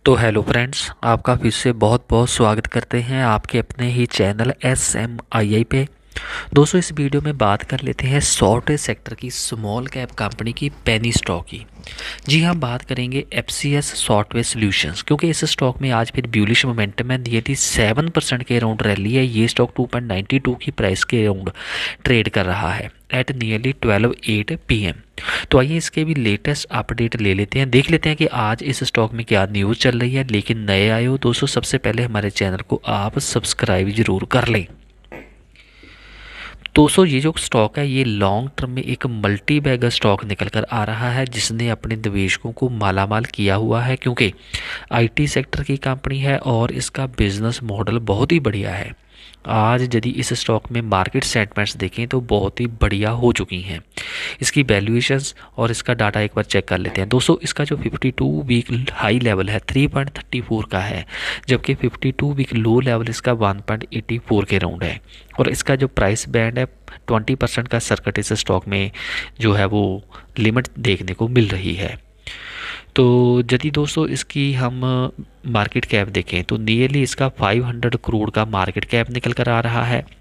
तो hello friends, आपका फिर से बहुत बहुत स्वागत करते हैं आपके अपने ही चैनल SMII पे। दोस्तों, इस वीडियो में बात कर लेते हैं सॉफ्टवेयर सेक्टर की स्मॉल कैप कंपनी की पेनी स्टॉक की। जी हाँ, बात करेंगे FCS सॉफ्टवेयर सॉल्यूशंस, क्योंकि इस स्टॉक में आज फिर ब्यूलिश मोमेंटम है। नियरली 7% के अराउंड रैली है। ये स्टॉक 2.92 की प्राइस के अराउंड ट्रेड कर रहा है एट नियरली 12:08 PM। तो आइए इसके भी लेटेस्ट अपडेट ले लेते हैं, देख लेते हैं कि आज इस स्टॉक में क्या न्यूज़ चल रही है। लेकिन नए आए हो दोस्तों, सबसे पहले हमारे चैनल को आप सब्सक्राइब जरूर कर लें। दोस्तों, ये जो स्टॉक है ये लॉन्ग टर्म में एक मल्टी बैगर स्टॉक निकल कर आ रहा है, जिसने अपने निवेशकों को मालामाल किया हुआ है, क्योंकि IT सेक्टर की कंपनी है और इसका बिजनेस मॉडल बहुत ही बढ़िया है। आज यदि इस स्टॉक में मार्केट सेंटिमेंट्स देखें तो बहुत ही बढ़िया हो चुकी हैं। इसकी वैल्यूएशंस और इसका डाटा एक बार चेक कर लेते हैं। दोस्तों, इसका जो 52 वीक हाई लेवल है 3.34 का है, जबकि 52 वीक लो लेवल इसका 1.84 के राउंड है। और इसका जो प्राइस बैंड है 20% का सर्किट इस स्टॉक में जो है वो लिमिट देखने को मिल रही है। तो यदि दोस्तों इसकी हम मार्केट कैप देखें तो नियरली इसका 500 करोड़ का मार्केट कैप निकल कर आ रहा है।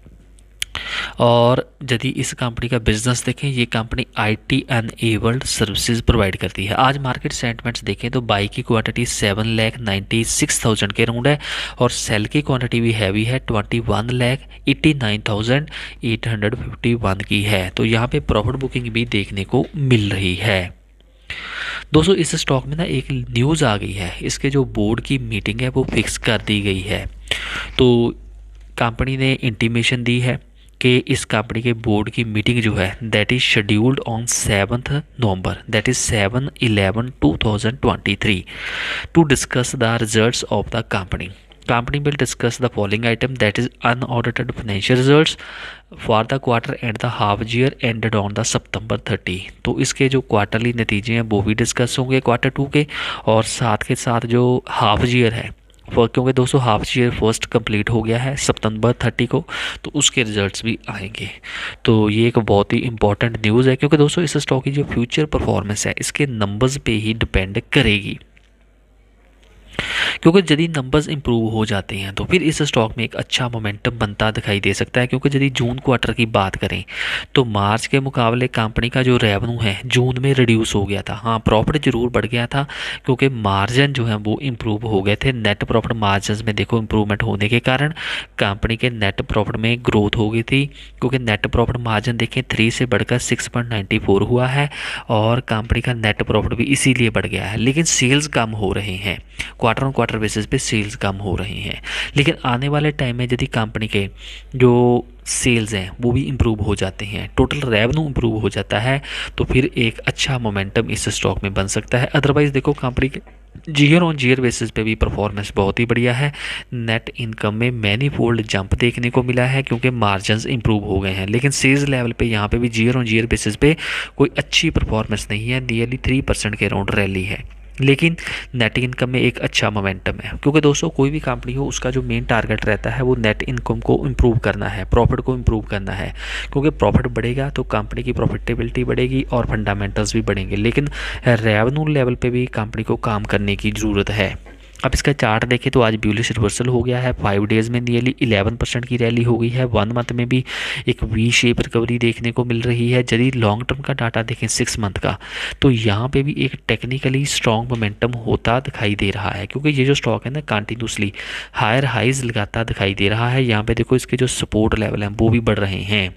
और यदि इस कंपनी का बिजनेस देखें, ये company IT enabled services provide करती है। आज मार्केट सेंटिमेंट्स देखें तो बाई की क्वांटिटी 7,96,000 के राउंड है और सेल की क्वांटिटी भी हैवी है 21,89,851 की है। तो यहाँ पे प्रॉफिट बुकिंग भी देखने को मिल रही है। दोस्तों, इस स्टॉक में ना एक न्यूज़ आ गई है, इसके जो बोर्ड की मीटिंग है वो फिक्स कर दी गई है। तो कंपनी ने इंटीमेशन दी है कि इस कंपनी के बोर्ड की मीटिंग जो है that is scheduled on 7 November, that is 7/11/2023 to discuss the results of the company. Company will discuss the following item, that is unaudited financial results for the quarter and the half year ended on the September 30। तो इसके जो quarterly नतीजे हैं वो भी discuss होंगे quarter 2 के, और साथ के साथ जो हाफ ईयर है क्योंकि दोस्तों हाफ ईयर फर्स्ट कंप्लीट हो गया है सितंबर 30 को, तो उसके रिजल्ट्स भी आएंगे। तो ये एक बहुत ही इंपॉर्टेंट न्यूज़ है, क्योंकि दोस्तों इस स्टॉक की जो फ्यूचर परफॉर्मेंस है इसके नंबर्स पे ही डिपेंड करेगी। क्योंकि यदि नंबर्स इंप्रूव हो जाते हैं तो फिर इस स्टॉक में एक अच्छा मोमेंटम बनता दिखाई दे सकता है। क्योंकि यदि जून क्वार्टर की बात करें तो मार्च के मुकाबले कंपनी का जो रेवेन्यू है जून में रिड्यूस हो गया था। हाँ, प्रॉफिट जरूर बढ़ गया था, क्योंकि मार्जिन जो है वो इम्प्रूव हो गए थे। नेट प्रॉफिट मार्जिन में देखो इम्प्रूवमेंट होने के कारण कंपनी के नेट प्रॉफिट में ग्रोथ हो गई थी, क्योंकि नेट प्रॉफिट मार्जिन देखें 3 से बढ़कर 6.94 हुआ है और कंपनी का नेट प्रॉफिट भी इसीलिए बढ़ गया है। लेकिन सेल्स कम हो रहे हैं, क्वार्टर ऑन क्वार्टर बेसिस पे सेल्स कम हो रही हैं। लेकिन आने वाले टाइम में यदि कंपनी के जो सेल्स हैं वो भी इम्प्रूव हो जाते हैं, टोटल रेवेन्यू इम्प्रूव हो जाता है, तो फिर एक अच्छा मोमेंटम इस स्टॉक में बन सकता है। अदरवाइज देखो कंपनी के जीयर ऑन जीयर बेसिस पे भी परफॉर्मेंस बहुत ही बढ़िया है। नेट इनकम में मैनी फोल्ड जंप देखने को मिला है, क्योंकि मार्जिन्स इंप्रूव हो गए हैं। लेकिन सेल्स लेवल पे यहाँ पे भी जीयर ऑन जीयर बेसिस पे कोई अच्छी परफॉर्मेंस नहीं है। नियरली 3% के अराउंड रैली है, लेकिन नेट इनकम में एक अच्छा मोमेंटम है। क्योंकि दोस्तों कोई भी कंपनी हो उसका जो मेन टारगेट रहता है वो नेट इनकम को इम्प्रूव करना है, प्रॉफिट को इम्प्रूव करना है। क्योंकि प्रॉफिट बढ़ेगा तो कंपनी की प्रॉफिटेबिलिटी बढ़ेगी और फंडामेंटल्स भी बढ़ेंगे। लेकिन रेवेन्यू लेवल पे भी कंपनी को काम करने की ज़रूरत है। अब इसका चार्ट देखें तो आज ब्यूलिश रिवर्सल हो गया है। 5 डेज़ में नियरली 11% की रैली हो गई है। 1 मंथ में भी एक वी शेप रिकवरी देखने को मिल रही है। यदि लॉन्ग टर्म का डाटा देखें 6 मंथ का, तो यहाँ पे भी एक टेक्निकली स्ट्रॉन्ग मोमेंटम होता दिखाई दे रहा है, क्योंकि ये जो स्टॉक है ना कंटिन्यूसली हायर हाइज लगाता दिखाई दे रहा है। यहाँ पे देखो इसके जो सपोर्ट लेवल हैं वो भी बढ़ रहे हैं।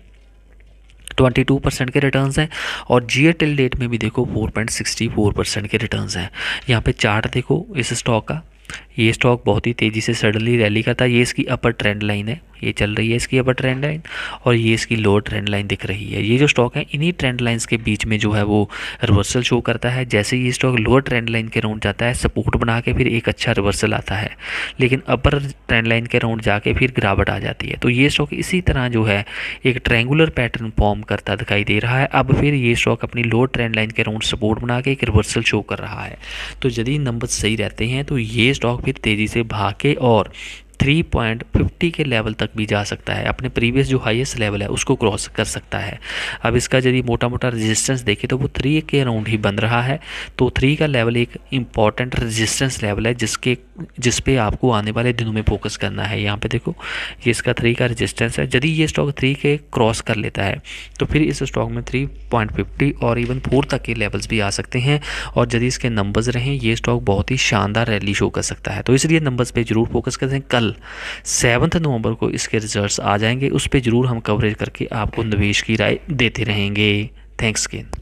22% के रिटर्न्स हैं और जीयर टिल डेट में भी देखो 4.64% के रिटर्न्स हैं। यहाँ पे चार्ट देखो इस स्टॉक का, ये स्टॉक बहुत ही तेज़ी से सडनली रैली करता है। ये इसकी अपर ट्रेंड लाइन है, ये चल रही है इसकी अपर ट्रेंड लाइन, और ये इसकी लोअर ट्रेंड लाइन दिख रही है। ये जो स्टॉक है इन्हीं ट्रेंड लाइंस के बीच में जो है वो रिवर्सल शो करता है। जैसे ये स्टॉक लोअर ट्रेंड लाइन के राउंड जाता है, सपोर्ट बना के फिर एक अच्छा रिवर्सल आता है, लेकिन अपर ट्रेंड लाइन के राउंड जाके फिर गिरावट आ जाती है। तो ये स्टॉक इसी तरह जो है एक ट्रैंगुलर पैटर्न फॉर्म करता दिखाई दे रहा है। अब फिर ये स्टॉक अपनी लोअर ट्रेंड लाइन के राउंड सपोर्ट बना के एक रिवर्सल शो कर रहा है। तो यदि नंबर सही रहते हैं तो ये स्टॉक फिर तेज़ी से भाग के और 3.50 के लेवल तक भी जा सकता है, अपने प्रीवियस जो हाईएस्ट लेवल है उसको क्रॉस कर सकता है। अब इसका यदि मोटा मोटा रेजिस्टेंस देखें तो वो 3 के अराउंड ही बन रहा है। तो 3 का लेवल एक इम्पॉर्टेंट रेजिस्टेंस लेवल है जिस पे आपको आने वाले दिनों में फोकस करना है। यहाँ पे देखो ये इसका 3 का रेजिस्टेंस है। यदि ये स्टॉक 3 के क्रॉस कर लेता है तो फिर इस स्टॉक में 3.50 और इवन 4 तक के लेवल्स भी आ सकते हैं, और यदि इसके नंबर्स रहें ये स्टॉक बहुत ही शानदार रैली शो कर सकता है। तो इसलिए नंबर्स पे जरूर फोकस करें। कल 7 नवंबर को इसके रिजल्ट्स आ जाएंगे, उस पर जरूर हम कवरेज करके आपको निवेश की राय देते रहेंगे। Thanks again.